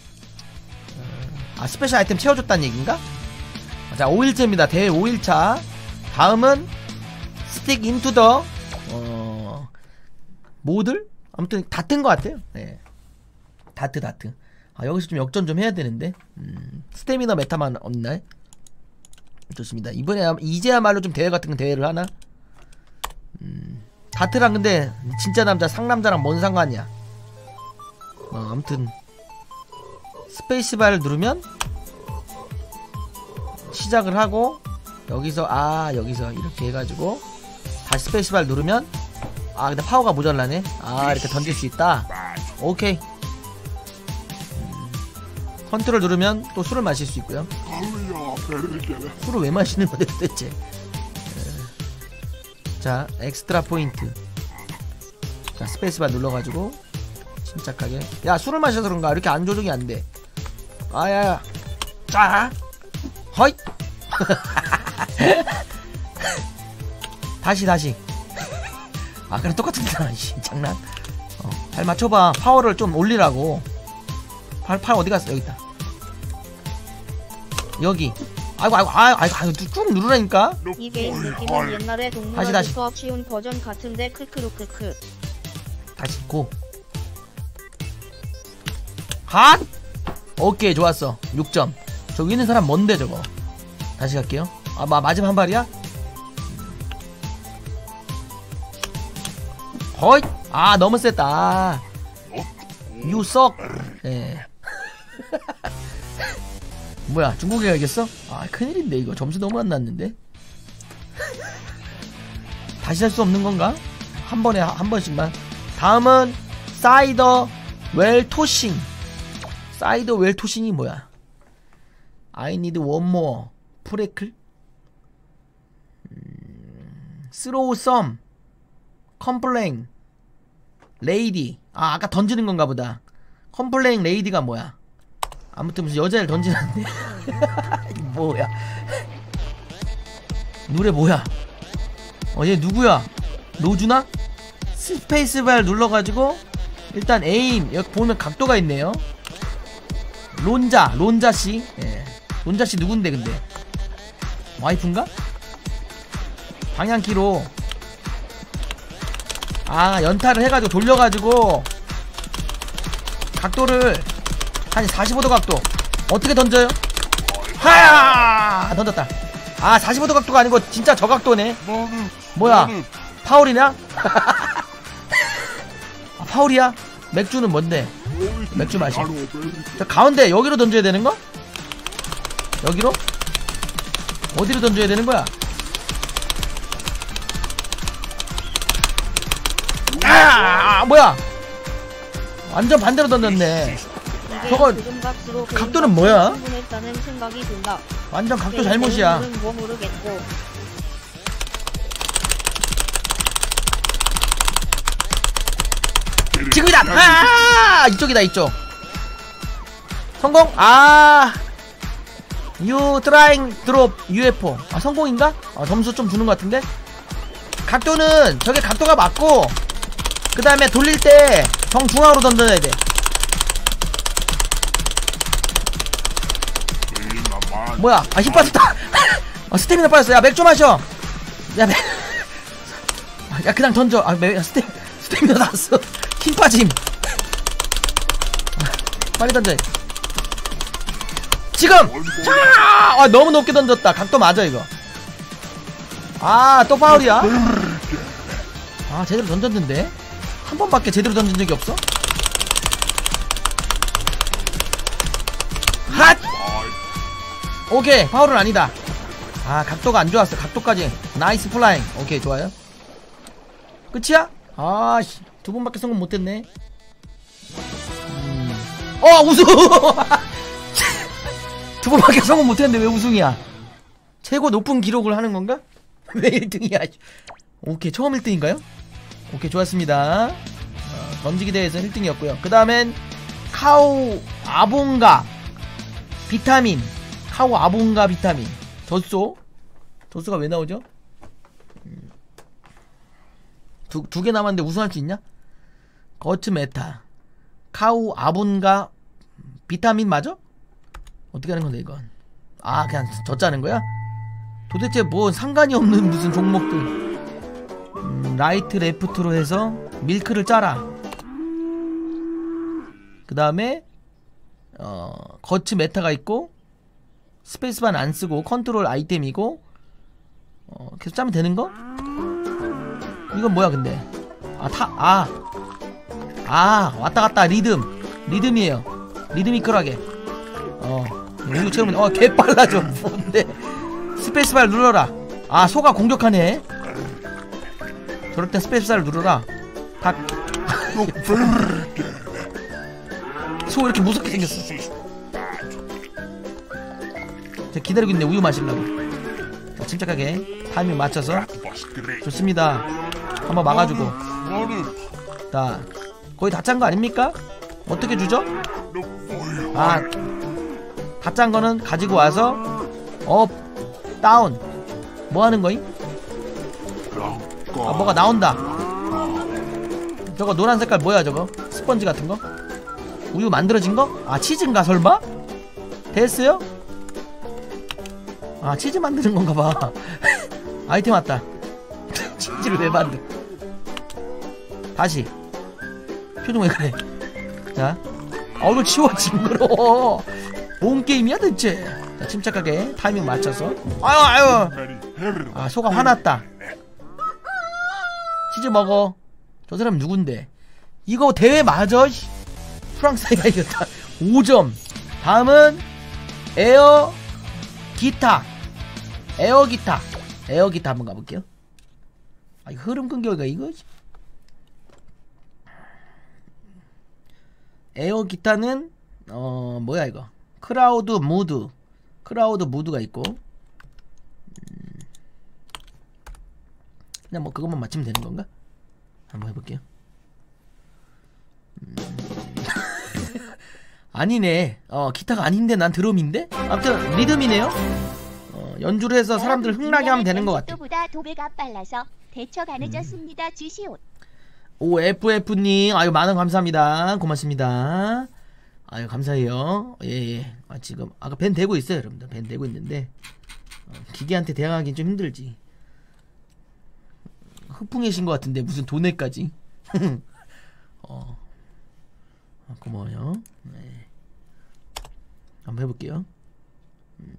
아 스페셜 아이템 채워줬다는 얘기인가? 자 오 일째입니다. 대회 오 일차. 다음은 스틱 인투 더 어... 모들? 아무튼 다트인 것 같아요. 네. 다트 다트. 아 여기서 좀 역전 좀 해야 되는데. 음, 스태미너 메타만 없나? 좋습니다. 이번에 이제야말로 좀 대회 같은 건 대회를 하나? 음, 다트랑 근데 진짜 남자 상남자랑 뭔 상관이야? 어, 아무튼 스페이스바를 누르면 시작을 하고 여기서 아 여기서 이렇게 해가지고 다시 스페이스바를 누르면 아 근데 파워가 모자라네. 아 이렇게 던질 수 있다. 오케이. 음, 컨트롤 누르면 또 술을 마실 수 있고요. 술을 왜 마시는 거야 도대체. 에, 자 엑스트라 포인트. 자 스페이스바 눌러가지고 침착하게. 야 술을 마셔서 그런가 이렇게 안 조정이 안돼. 아야. 자. 허이. 다시 다시. 아 그래 똑같은데. 씨 장난. 어, 잘 맞춰봐. 파워를 좀 올리라고. 팔, 팔 어디 갔어? 여기 있다. 여기. 아이고 아이고 아이고 아이고, 아이고 쭉 누르라니까.
이 게임 느낌은 옛날에
다시,
동물원
다시.
수업 쉬운 버전 같은데 크크루 크크.
다시 고. 핫. 오케이 좋았어. 육 점. 저기 있는 사람 뭔데 저거. 다시 갈게요. 아 마, 마지막 한 발이야? 허이. 아 너무 셌다. 유석. 예. 뭐야 중국애가 이겼어? 아 큰일인데 이거 점수 너무 안 났는데. 다시 할 수 없는 건가? 한 번에 한 번씩만. 다음은 사이더 웰토싱. 사이더 웰토싱이 뭐야? I need one more. 프레클? 음, 스로우 썸. 컴플레인. 레이디. 아 아까 던지는 건가 보다. 컴플레인 레이디가 뭐야? 아무튼 무슨 여자를 던지는데. 뭐야? 노래 뭐야? 어 얘 누구야? 로주나? 스페이스바를 눌러가지고 일단 에임 여기 보면 각도가 있네요. 론자 론자씨. 예. 론자씨 누군데 근데? 와이프인가? 방향키로 아 연타를 해가지고 돌려가지고 각도를 한 사십오 도 각도. 어떻게 던져요? 하야 던졌다. 아 사십오 도 각도가 아니고 진짜 저 각도네. 뭐야 파울이냐? 아, 파울이야? 맥주는 뭔데? 맥주 마셔. 저 가운데 여기로 던져야 되는 거? 여기로? 어디로 던져야 되는 거야? 아 뭐야? 완전 반대로 던졌네. 저거 각도는 뭐야?
생각이 든다.
완전 각도 잘못이야.
뭐 모르겠고.
지금이다. 아 이쪽이다 이쪽. 성공. 아 You trying drop 유에프오. 아 성공인가? 아, 점수 좀 주는 것 같은데. 각도는 저게 각도가 맞고 그 다음에 돌릴 때 정중앙으로 던져야 돼. 뭐야? 아 힘 빠졌다. 아 스태미나 빠졌어. 야 맥주 마셔. 야 맥. 야 그냥 던져. 아 맥. 스태 스태미나 나왔어. 힘 빠짐. 아, 빨리 던져. 지금. 자! 아 너무 높게 던졌다. 각도 맞아 이거. 아 또 파울이야. 아 제대로 던졌는데 한 번밖에 제대로 던진 적이 없어. 핫! 오케이 파울은 아니다. 아 각도가 안 좋았어. 각도까지 나이스 플라잉. 오케이 좋아요. 끝이야? 아씨 두 번밖에 성공 못했네. 음. 어 우승. 두 번밖에 성공 못했는데 왜 우승이야? 최고 높은 기록을 하는 건가? 왜 일 등이야? 오케이 처음 일 등인가요? 오케이 좋았습니다. 어, 던지기 대회에서 일 등이었고요. 그 다음엔 카우 아봉가 비타민. 카우 아봉가 비타민. 젖소. 젖소가 왜 나오죠? 음. 두, 두 개 남았는데 우승할 수 있냐? 거츠 메타. 카우 아봉가 비타민 맞아? 어떻게 하는 건데 이건? 아 그냥 젖자는 거야? 도대체 뭐 상관이 없는 무슨 종목들. 음, 라이트 레프트로 해서 밀크를 짜라. 그 다음에 어, 거치 메타가 있고 스페이스바는 안 쓰고 컨트롤 아이템이고 어, 계속 짜면 되는 거? 이건 뭐야 근데? 아 타 아 아 왔다 갔다 리듬 리듬이에요. 리드미컬하게. 어 우유 채우면 어 개빨라 좀 뭔데? 스페이스바를 눌러라. 아 소가 공격하네. 저럴 땐 스페이스바를 눌러라. 닭. 소 이렇게 무섭게 생겼어. 자 기다리고 있네 우유 마시려고. 자 침착하게 타이밍 맞춰서. 좋습니다. 한번 막아주고. 자 거의 다 짠 거 아닙니까? 어떻게 주죠? 아 다 짠 거는 가지고 와서 업 다운 뭐 하는 거임? 아 뭐가 나온다. 저거 노란 색깔 뭐야 저거? 스펀지 같은 거? 우유 만들어진 거? 아 치즈인가 설마? 됐어요? 아 치즈 만드는 건가 봐. 아이템 왔다. 치즈를 왜 만들? 다시 표정 왜 그래? 자, 얼굴 치워 징그러워. 뭔 게임이야 대체? 자, 침착하게 타이밍 맞춰서. 아유 아유. 아 소가 화났다. 치즈 먹어. 저 사람 누군데? 이거 대회 맞아? 프랑스가 이겼다. 오 점. 다음은 에어 기타. 에어 기타. 에어 기타 한번 가볼게요. 아 이거 흐름 끊겨가 이거. 에어 기타는 어 뭐야 이거? 크라우드 무드. 크라우드 무드가 있고. 음, 그냥 뭐 그것만 맞추면 되는 건가? 한번 해볼게요. 음... 아니네. 어 기타가 아닌데 난 드럼인데? 아무튼 리듬이네요. 어, 연주를 해서 사람들 흥나게 하면 되는 것 같아.
보다 도배가 빨라서 대처 가능해졌습니다. 음. 주시옷.
오 에프에프님 아유 많은 감사합니다. 고맙습니다. 아유 감사해요. 예예. 예. 아 지금 아까 밴 되고 있어요 여러분들. 밴 되고 있는데 어, 기계한테 대항하기는 좀 힘들지. 흑풍이신 것 같은데 무슨 돈에까지. 어 아, 고마워요. 네. 한번 해볼게요. 음.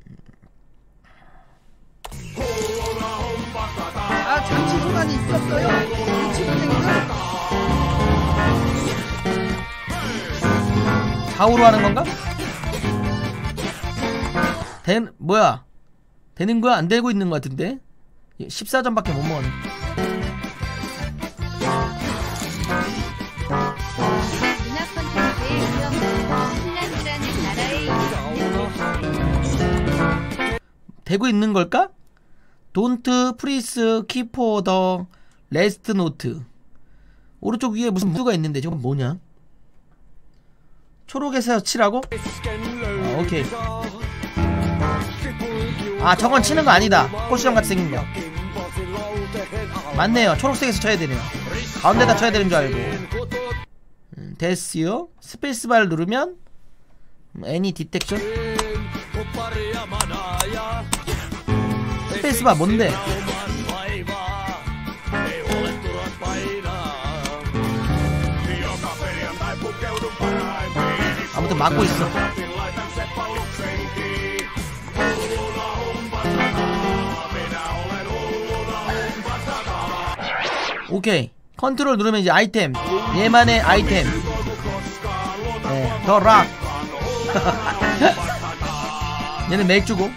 아 잠시 소란이 있었어요. 미치겠네.
좌우로 하는 건가? 된 뭐야? 되는 거야? 안 되고 있는 것 같은데? 십사 점밖에 못 먹었네.
문화 콘텐츠의 위험은 핀란드라는 나라의
되고 있는 걸까? Don't please keep the last note. 오른쪽 위에 무슨 무드가 있는데 저건 뭐냐? 초록에서 치라고? 아, 오케이. 아 저건 치는 거 아니다. 꼴시장 같이 생긴 거. 맞네요. 초록색에서 쳐야 되네요. 가운데다 쳐야 되는 줄 알고. 음, 됐어요. 스페이스바를 누르면 애니 디텍션. 스페이스바 뭔데? 아무튼 막고 있어. 오케이. 컨트롤 누르면 이제 아이템. 얘만의 아이템. 네, 더 락. 얘는 맥주고.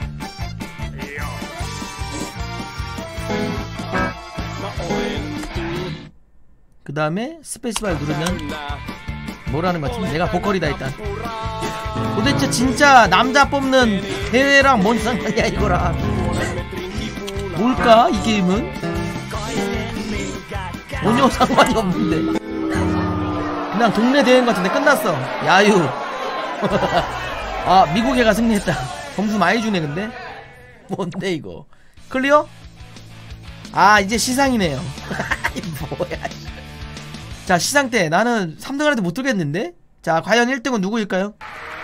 그 다음에 스페이스바를 누르면 뭐라는 것 같은데 내가 보컬이다 일단. 도대체 진짜 남자 뽑는 대회랑 뭔 상관이야 이거랑. 뭘까 이 게임은? 전혀 상관이 없는데 그냥 동네 대회인 것 같은데 끝났어. 야유. 아 미국애가 승리했다. 점수 많이 주네 근데. 뭔데 이거. 클리어? 아 이제 시상이네요. 뭐야. 자 시상 때 나는 삼 등 안에도 못 들겠는데? 자 과연 일 등은 누구일까요?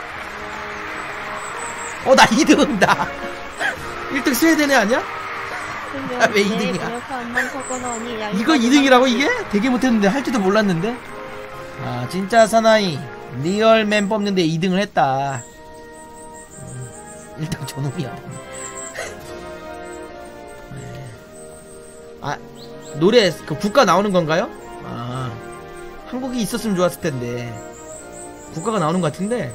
어 나 이 등이다. 일 등 스웨덴이 아니야? 아, 왜 이 등이야? 이거 이 등이라고 이게? 되게 못했는데 할지도 몰랐는데. 아 진짜 사나이 리얼맨 뽑는데 이 등을 했다. 음, 일단 저놈이야. 네. 아 노래 그 국가 나오는 건가요? 아 한국이 있었으면 좋았을 텐데 국가가 나오는 것 같은데.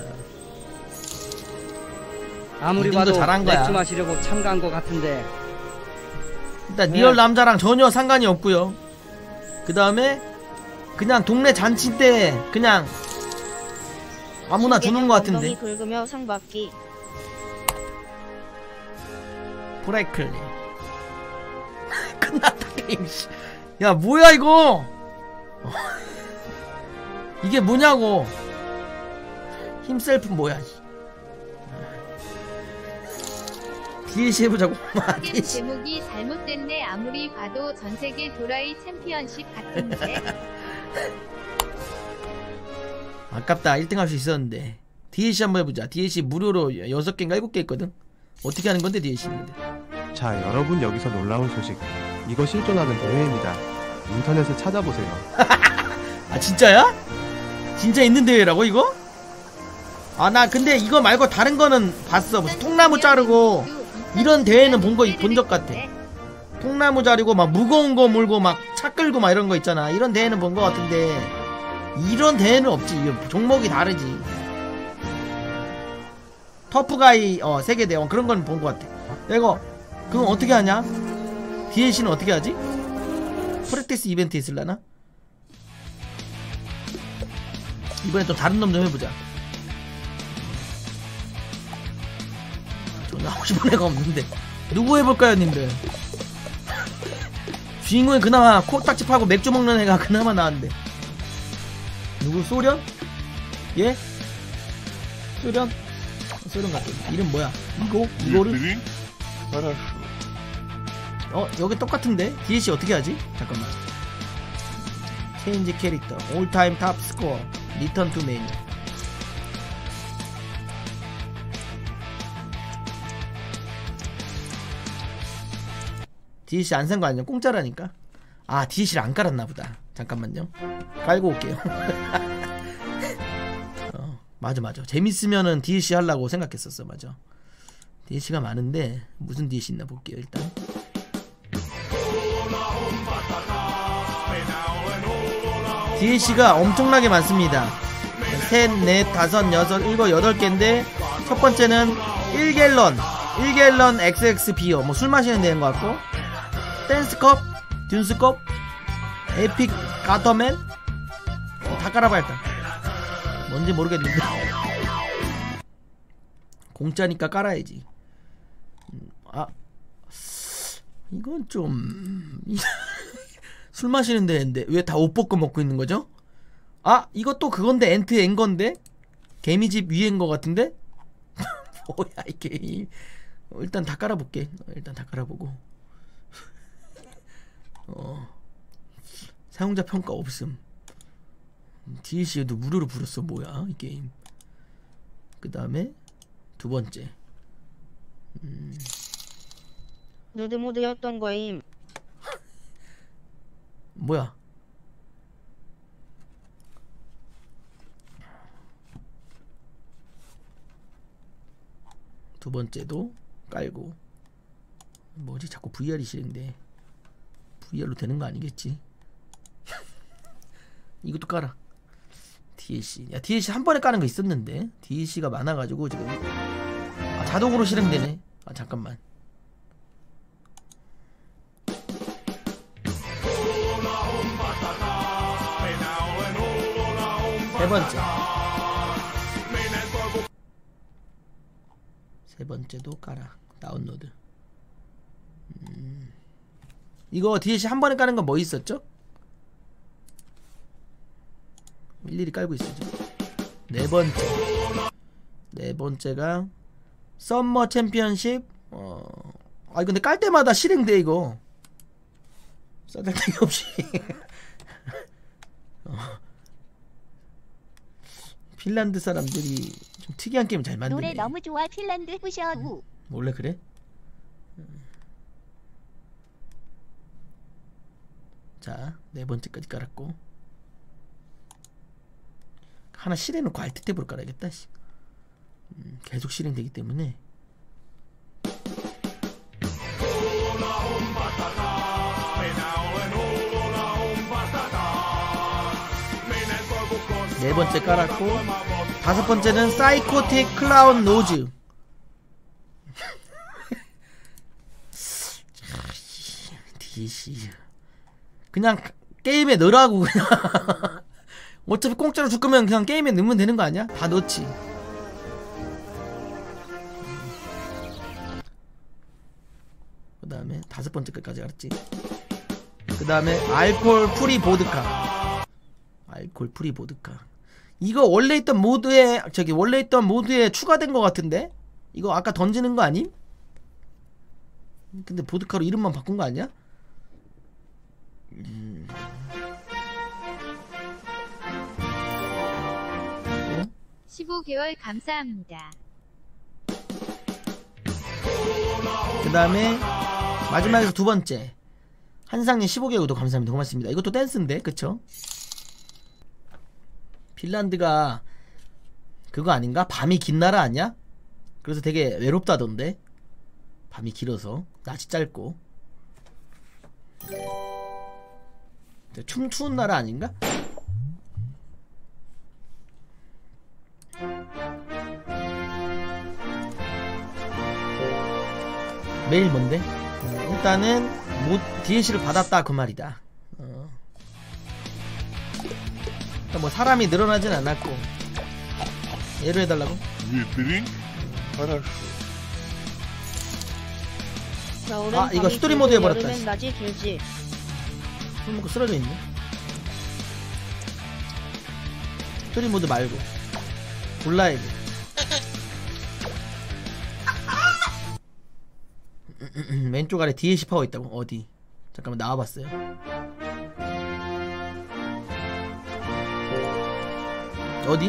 아무리
이등도
봐도
잘한 거야.
맥주 마시려고 참가한 것 같은데.
일단 리얼 남자랑 전혀 상관이 없고요. 그 다음에 그냥 동네 잔치 때 그냥 아무나 주는 것 같은데.
긁으며 상 받기.
브레이클리. 끝났다 게임. 야 뭐야 이거. 이게 뭐냐고. 힘셀프 뭐야. 디엘씨 해보자고. 아,
게임
디엘씨.
제목이 잘못됐네. 아무리 봐도 전세계 도라이 챔피언십 같은데.
아깝다. 일 등 할 수 있었는데. 디엘씨 한번 해보자. 디엘씨 무료로 여섯 개인가 일곱 개 있거든. 어떻게 하는 건데 디엘씨 있는데.
자, 여러분 여기서 놀라운 소식. 이거 실존하는 대회입니다. 인터넷에 찾아보세요.
아 진짜야? 진짜 있는 대회라고 이거? 아 나 근데 이거 말고 다른 거는 봤어. 무슨 통나무 자르고 이런 대회는 본 거 본 적 같아. 통나무 자르고 막 무거운 거 몰고 막 차 끌고 막 이런 거 있잖아. 이런 대회는 본 거 같은데 이런 대회는 없지. 이거 종목이 다르지. 터프가이 어 세계대회 그런 건 본 거 같아. 이거 그건 어떻게 하냐? 디엘씨는 어떻게 하지? 프랙티스 이벤트 있을라나? 이번에 또 다른 놈 좀 해보자. 저는 하고 싶은 애가 없는데 누구 해볼까요 님들? 주인공이 그나마 코딱지 파고 맥주 먹는 애가 그나마 나은데 누구? 소련? 예? 소련? 소련 같은 이름 뭐야? 이거? 이거를? 어 여기 똑같은데? 디엘씨 어떻게 하지? 잠깐만. 체인지 캐릭터 올타임 탑 스코어 리턴 투 메뉴. 디엘씨 안 산 거 아니야? 공짜라니까. 아 디엘씨를 안 깔았나보다. 잠깐만요 깔고 올게요. 어, 맞아 맞아 재밌으면은 디엘씨 하려고 생각했었어. 맞아 디엘씨가 많은데 무슨 디엘씨 있나 볼게요 일단. 디엘씨가 엄청나게 많습니다. 셋, 넷, 다섯, 여섯, 일곱, 여덟 개인데 첫 번째는 일 갤런 일 갤런 엑스엑스 비어 뭐 술 마시는 데인 것 같고 댄스컵, 듀스컵, 에픽 가터맨 어, 다 깔아봐 일단. 뭔지 모르겠는데 공짜니까 깔아야지. 음, 아 이건 좀 술 마시는 데인데 왜 다 옷 벗고 먹고 있는 거죠? 아 이것도 그건데 엔트 엔 건데 개미집 위엔 거 같은데? 뭐야 이 게임. 어, 일단 다 깔아볼게. 어, 일단 다 깔아보고 어 사용자 평가 없음. 디엘씨에도 무료로 불었어. 뭐야 이 게임. 그 다음에 두 번째 음.
누드모드였던 거임.
뭐야 두 번째도 깔고. 뭐지 자꾸 브이알이 싫은데 브이알로 되는 거 아니겠지? 이것도 깔아. 디엘씨 야 디엘씨 한 번에 까는 거 있었는데 디엘씨가 많아가지고 지금 아 자동으로 실행되네. 아 잠깐만 세 번째 세 번째도 깔아. 다운로드. 음. 이거 디엘씨 한 번에 까는 건 뭐 있었죠? 일일이 깔고 있어죠. 네 번째 네 번째가 썸머 챔피언십. 어... 아 근데 깔 때마다 실행돼 이거. 써달데기 없이. 어. 핀란드 사람들이 좀 특이한 게임 잘 만드네.
노래 너무 좋아 핀란드 부셔 우.
원래 그래? 자, 네 번째까지 깔았고 하나 실행놓고 알트 탭으로 깔아야겠다. 음, 계속 실행되기 때문에 네 번째 깔았고 다섯 번째는 사이코틱 클라운 노즈. 디씨 그냥 게임에 넣으라고. 그냥 어차피 공짜로 줄 거면 그냥 게임에 넣으면 되는 거 아니야? 다 넣지. 그 다음에 다섯 번째 끝까지 알았지. 그 다음에 알콜 프리 보드카. 알콜 프리 보드카 이거 원래 있던 모드에 저기 원래 있던 모드에 추가된 거 같은데? 이거 아까 던지는 거 아님? 근데 보드카로 이름만 바꾼 거 아니야? 음... 어?
십오 개월 감사합니다.
그 다음에 마지막에서 두 번째 한상님 십오 개 구독 감사합니다. 고맙습니다. 이것도 댄스인데 그쵸? 핀란드가 그거 아닌가? 밤이 긴 나라 아니야? 그래서 되게 외롭다던데. 밤이 길어서 낮이 짧고. 춤 추운 나라 아닌가? 메일 뭔데? 어, 일단은 못 디엘씨를 받았다 그 말이다. 어. 일단 뭐 사람이 늘어나진 않았고. 얘로 해달라고?
겨울엔
아, 이거
밤이
스토리
길고
모드 해버렸다,
여름엔
씨.
낮이 길지.
술 먹고 쓰러져 있네. 스토리 모드 말고 골라야 돼. 왼쪽 아래 디엘씨 파워 있다고? 어디? 잠깐만 나와봤어요. 어디?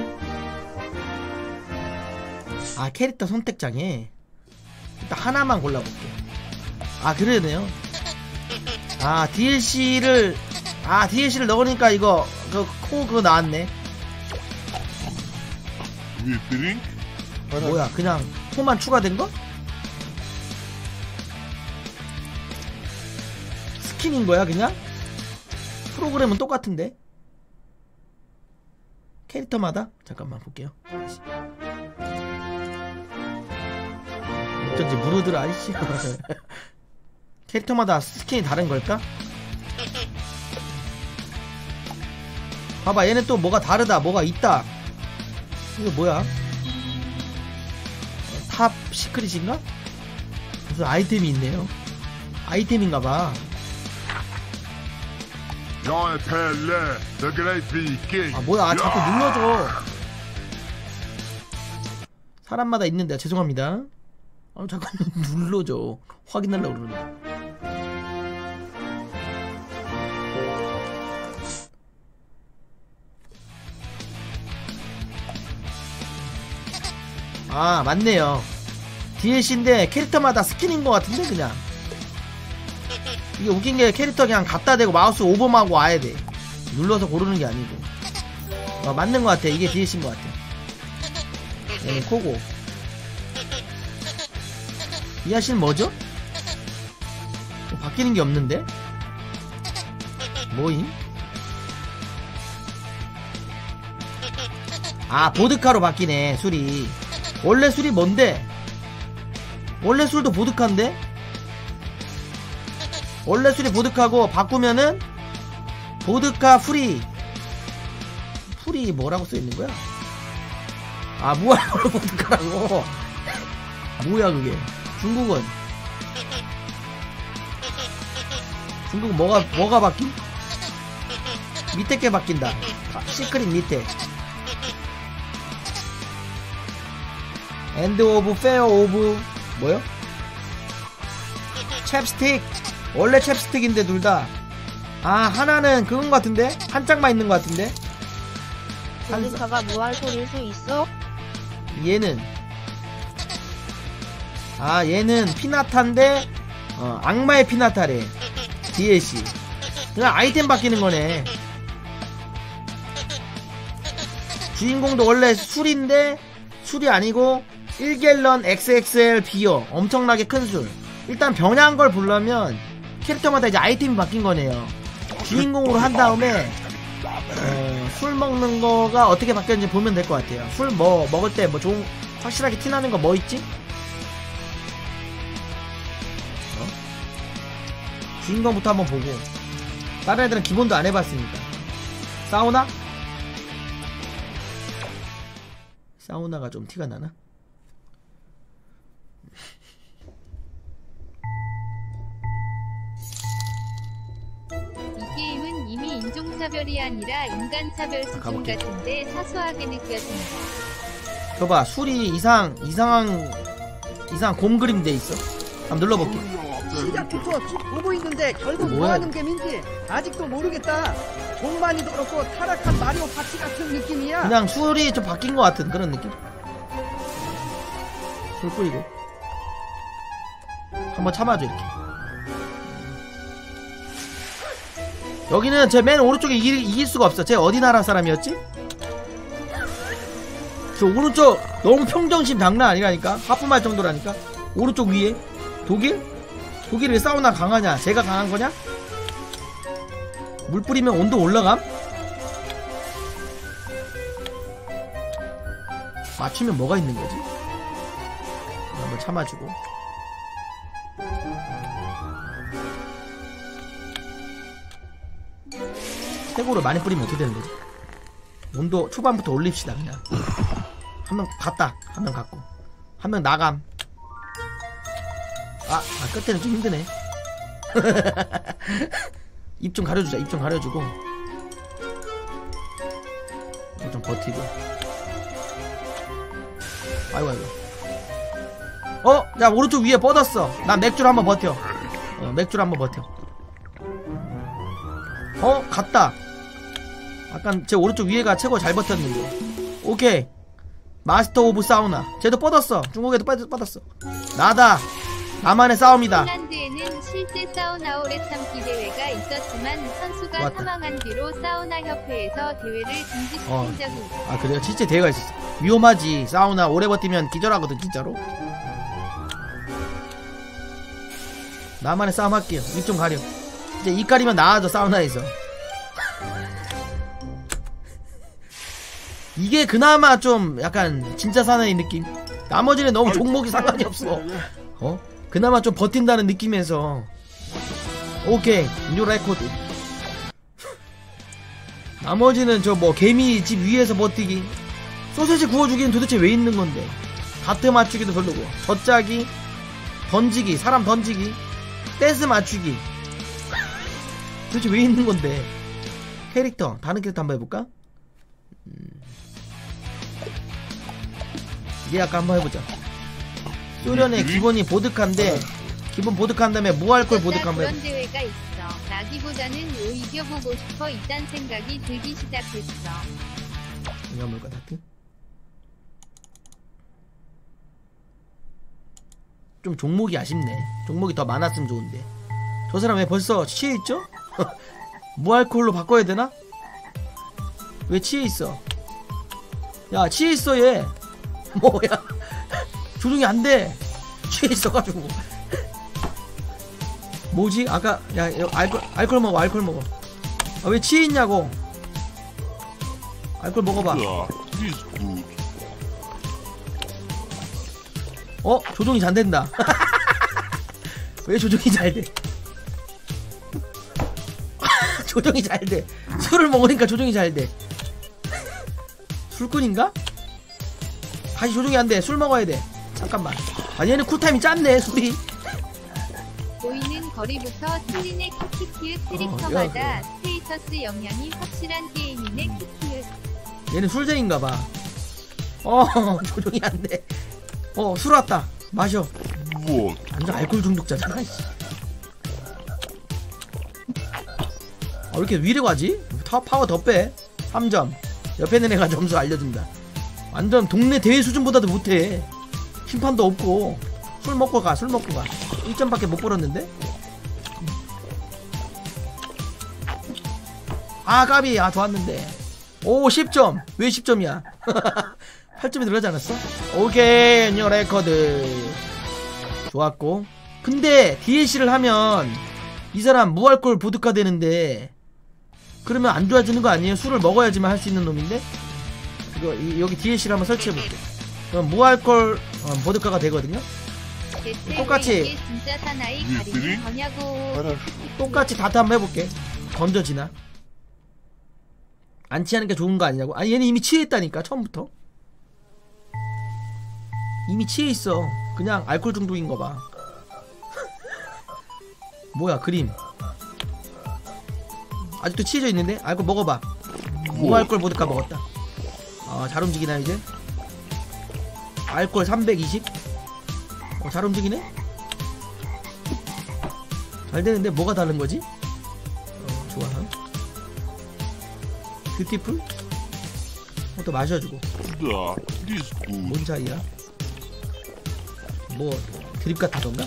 아 캐릭터 선택장에 일단 하나만 골라볼게. 아 그래야 돼요. 아 디엘씨를 아 디엘씨를 넣으니까 이거 그 코 그거 나왔네. 뭐야 그냥 코만 추가된 거? 스킨인 거야 그냥? 프로그램은 똑같은데? 캐릭터마다? 잠깐만 볼게요. 다시. 어쩐지 무르들아 아이씨. 캐릭터마다 스킨이 다른 걸까? 봐봐 얘는 또 뭐가 다르다. 뭐가 있다. 이거 뭐야? 탑 시크릿인가? 무슨 아이템이 있네요. 아이템인가봐. 아 뭐야 자꾸 눌러줘. 사람마다 있는데 죄송합니다. 아 자꾸 눌러줘. 확인하려고 그러는데. 아 맞네요. 디엘씨인데 캐릭터마다 스킨인 것 같은데 그냥. 이게 웃긴게 캐릭터 그냥 갖다 대고 마우스 오버하고 와야돼. 눌러서 고르는게 아니고. 어, 맞는 것 같아. 이게 디엘씨인 것 같아. 얘는 코고. 이 아씨는 뭐죠? 뭐 바뀌는게 없는데? 뭐임? 아 보드카로 바뀌네 술이. 원래 술이 뭔데? 원래 술도 보드카인데? 원래 술이 보드카고 바꾸면은 보드카 프리. 프리 뭐라고 써있는 거야? 아 무알콜 보드카라고. 뭐야 그게? 중국은 중국 뭐가 뭐가 바뀐? 밑에 게 바뀐다. 시크릿 밑에. 엔드 오브 페어 오브 뭐요? 챕스틱. 원래 챕스틱인데 둘 다. 아 하나는 그건 것 같은데? 한 짝만 있는 것 같은데?
보드카가 무알콜일 수 있어?
얘는 아 얘는 피나타인데 어, 악마의 피나타래. 디엘씨 그냥 아이템 바뀌는 거네. 주인공도 원래 술인데 술이 아니고 일 갤런 엑스엑스엘 비어. 엄청나게 큰 술. 일단 병약한 걸 보려면 캐릭터마다 이제 아이템이 바뀐 거네요. 주인공으로 한 다음에 어, 술 먹는 거가 어떻게 바뀌었는지 보면 될 것 같아요. 술 뭐 먹을 때 뭐 좋은 확실하게 티나는 거 뭐 있지? 어? 주인공부터 한번 보고. 다른 애들은 기본도 안 해봤으니까. 사우나? 사우나가 좀 티가 나나?
이 게임은 이미 인종차별이 아니라 인간차별 수준
가볼게.
같은데 사소하게 느껴진다.
저 봐 술이 이상 이상한 이상한 곰 그림 돼 있어. 한번 눌러볼게.
시작부터 쭉 보고 있는데 결국
뭐야,
뭐하는 게임인지 아직도 모르겠다. 종만이도 그렇고 타락한 마리오 파티 같은 느낌이야.
그냥 술이 좀 바뀐 것 같은 그런 느낌. 술 뿌리고 한번 참아줘 이렇게. 여기는 제 맨 오른쪽에 이길, 이길 수가 없어. 쟤 어디 나라 사람이었지? 저 오른쪽 너무 평정심 장난 아니라니까. 하품할 정도라니까. 오른쪽 위에 독일? 독일이 왜 사우나 강하냐? 제가 강한 거냐? 물 뿌리면 온도 올라감? 맞추면 뭐가 있는 거지? 한번 참아주고. 최고로 많이 뿌리면 어떻게 되는 거지? 온도 초반부터 올립시다. 그냥 한 명 갔다, 한 명 갔고, 한 명 나감. 아, 아 끝에는 좀 힘드네. 입 좀 가려주자. 입 좀 가려주고 좀 버티고. 아이고 아이고. 어? 야 오른쪽 위에 뻗었어. 난 맥주를 한번 버텨. 어, 맥주를 한번 버텨. 어? 갔다. 약간 제 오른쪽 위에가 최고 잘 버텼는데. 오케이. 마스터 오브 사우나. 쟤도 뻗었어. 중국에도 뻗, 뻗었어. 나다. 나만의 싸움이다.
핀란드에는 실제 사우나 오래 참기 대회가 있었지만 선수가
맞다.
사망한 뒤로 사우나 협회에서 대회를 중지시킨
어.
적이 있어.
아 그래요? 진짜 대회가 있었어. 위험하지. 사우나 오래 버티면 기절하거든 진짜로. 나만의 싸움 할게요. 입 좀 가려. 이제 입 가리면 나아져 사우나에서. 이게 그나마 좀 약간 진짜 사나이 느낌. 나머지는 너무 종목이 상관이 없어. 어? 그나마 좀 버틴다는 느낌에서. 오케이 뉴 레코드. 나머지는 저 뭐 개미 집 위에서 버티기, 소세지 구워주기는 도대체 왜 있는 건데. 다트 맞추기도 별로고, 젖짜기, 던지기, 사람 던지기, 댄스 맞추기 도대체 왜 있는 건데. 캐릭터 다른 캐릭터 한번 해볼까? 음. 이게 아까 한번 해보자. 소련의 기본이 보드카인데 기본 보드카 한 다음에 무알콜 보드카 한번
그런
해보자.
대회가 있어. 나기보다는 요 이겨보고 싶어 이딴 생각이 들기 시작했어.
이거 뭘까 다트? 좀 종목이 아쉽네. 종목이 더 많았으면 좋은데. 저 사람 왜 벌써 취해있죠? 무알콜로 바꿔야 되나? 왜 취해있어? 야 취해있어 얘. 뭐야 조종이 안돼. 취해있어가지고. 뭐지? 아까 야 알콜 알콜 먹어. 알콜 먹어. 아, 왜 취해있냐고. 알콜 먹어봐. 어? 조종이 잘 된다. 왜 조종이 잘 돼? 조종이 잘 돼. 술을 먹으니까 조종이 잘 돼. 술꾼인가? 다시 조종이 안 돼. 술 먹어야 돼. 잠깐만. 아 얘는 쿨타임이 짧네 술이.
보이는 거리부터 틀리네. 키키키의
어,
캐릭터마다
야,
스테이터스 영향이 확실한 게임이네. 키키의.
얘는 술쟁인가봐. 어 조종이 안 돼. 어 술 왔다. 마셔. 완전 알코올 중독자잖아. 씨. 아, 왜 이렇게 위로 가지? 타, 파워 더 빼. 삼 점. 옆에 있는 애가 점수 알려준다. 완전 동네 대회 수준보다도 못해. 심판도 없고. 술 먹고 가. 술 먹고 가. 일 점밖에 못 벌었는데. 아 까비. 아 좋았는데. 오 십 점. 왜 십 점이야? 팔 점이 들어가지 않았어? 오케이 뉴 레코드. 좋았고. 근데 디엘씨를 하면 이 사람 무알콜 보드카 되는데 그러면 안 좋아지는 거 아니에요? 술을 먹어야지만 할 수 있는 놈인데? 이거 이, 여기 디엘씨를 한번 설치해볼게. 그럼 무알콜 어, 보드카가 되거든요?
대체
똑같이.
왜 이게 진짜 사나이 가리는 거냐고.
똑같이 다트 한번 해볼게. 던져지나? 안 취하는 게 좋은 거 아니냐고? 아니 얘는 이미 취했다니까 처음부터. 이미 취해있어. 그냥 알코올 중독인 거 봐. 뭐야 그림. 아직도 취해져 있는데? 알코올 먹어봐. 무알콜 보드카 먹었다. 아 잘 움직이나 이제? 알코올 삼백이십? 어 잘 움직이네? 잘 되는데 뭐가 다른 거지? 어, 좋아. 뷰티풀? 어, 또 마셔주고. 뭔 차이야? 뭐 드립 같다던가?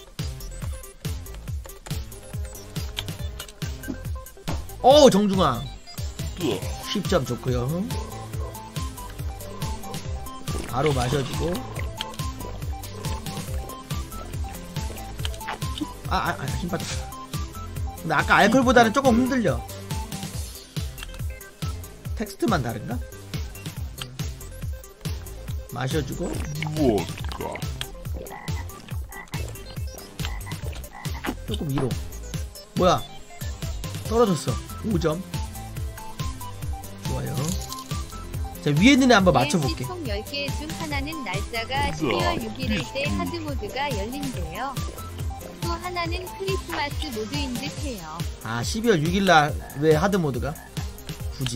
오 정중앙 십 점 좋고요. 바로 마셔주고. 아, 아, 아, 힘 빠졌다. 근데 아까 알콜보다는 조금 흔들려. 텍스트만 다른가? 마셔주고. 조금 위로. 뭐야? 떨어졌어. 오 점. 좋아요. 자, 위에 있는 애 한번 맞춰볼게.
총 열 개 중 하나는 날짜가 십이월 육일일 때 하드모드가 열린대요. 또 하나는 크리스마스 모드인 듯해요.
아, 십이월 육일날 왜 하드모드가? 굳이.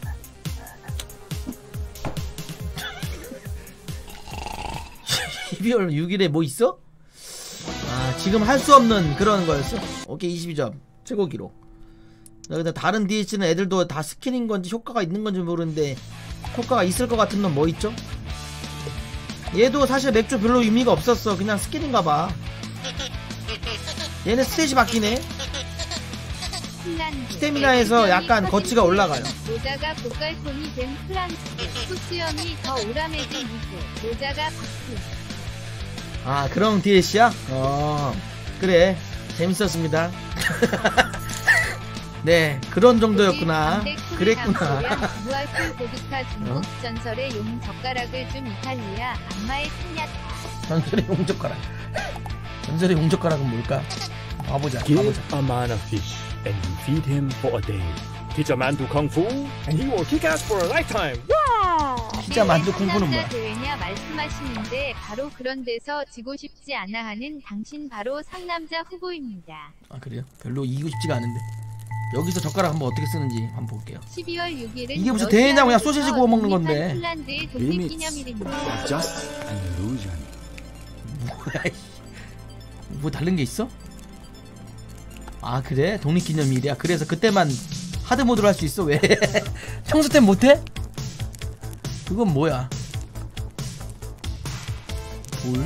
십이월 육일에 뭐 있어? 아, 지금 할 수 없는 그런 거였어? 오케이, 이십이 점. 최고 기록. 근데 다른 디엘씨는 애들도 다 스킨인 건지 효과가 있는 건지 모르는데 효과가 있을 것 같은 건 뭐 있죠? 얘도 사실 맥주 별로 의미가 없었어. 그냥 스킨인가 봐. 얘는 스탯이 바뀌네. 스태미나에서 약간 거치가 올라가요.
모자가 고깔콘이 된 플란스, 코스염이 더 오람해진 이수, 모자가 바퀴.
아, 그런 디엘씨야? 어, 그래. 재밌었습니다. 네, 그런 정도였구나. 그랬구나.
무알콜 보드카 중국 어? 전설의 용 젓가락을 좀 이탈리아 악마의 생야타.
전설의 용 젓가락. 전설의 용 젓가락은 뭘까? 가보자.
Give
가보자.
a man a fish and you feed him for a day. Teach a man to kung fu and he will kick ass for a lifetime.
피자 만두 콩쿠는 뭐야?
대회냐 말씀하시는데 바로 그런 데서 지고 싶지 않아 하는 당신 바로 상남자 후보입니다.
아, 그래요? 별로 이기고 싶지가 않은데. 여기서 젓가락 한번 어떻게 쓰는지 한번 볼게요.
십이월 육일은
이게 무슨 대회냐고 그냥 소시지 구워 먹는 건데.
핀란드의 독립기념일입니다.
Just an illusion.
뭐야, 뭐 다른 게 있어? 아, 그래? 독립기념일이야. 그래서 그때만 하드모드로 할 수 있어? 왜? 평소 땐 못해? 그건 뭐야? 돌?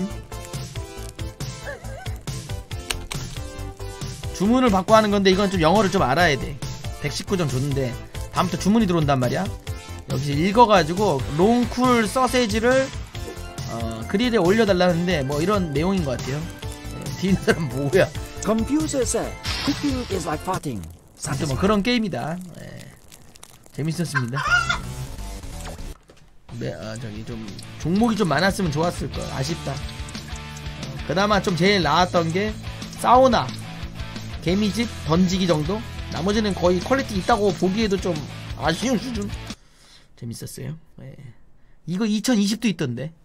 주문을 받고 하는 건데 이건 좀 영어를 좀 알아야 돼. 백십구 점 줬는데 다음부터 주문이 들어온단 말이야. 여기서 읽어가지고 롱쿨 서세지를 어, 그릴에 올려달라는데 뭐 이런 내용인 것 같아요. 네, 뒤에 있는 사람 뭐야?
Computer said, cooking is like farting.
아무튼 뭐 그런 게임이다. 네, 재밌었습니다. 네, 아, 저기 좀 종목이 좀 많았으면 좋았을 걸. 아쉽다. 어, 그나마 좀 제일 나았던 게 사우나, 개미집, 던지기 정도. 나머지는 거의 퀄리티 있다고 보기에도 좀 아쉬운 수준. 재밌었어요. 네. 이거 이천이십도 있던데.